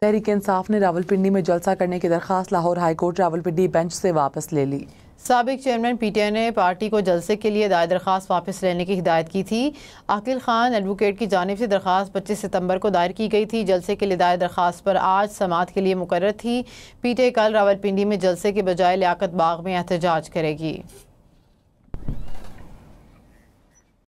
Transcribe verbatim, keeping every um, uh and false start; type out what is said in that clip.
तहरीक इंसाफ ने रावलपिंडी में जलसा करने की दरखास्त लाहौर हाईकोर्ट रावलपिंडी बेंच से वापस ले ली। साबिक चेयरमैन पीटीआई ने पार्टी को जलसे के लिए दायर दरखास्त वापस लेने की हिदायत की थी। आकिल खान एडवोकेट की जानिब से दरखास्त पच्चीस सितंबर को दायर की गई थी। जलसे के लिए दायर दरखास्त पर आज समाअत के लिए मुकर्रर थी। पीटीआई कल रावलपिंडी में जलसे के बजाय लियाकत बाग में एहतजाज करेगी।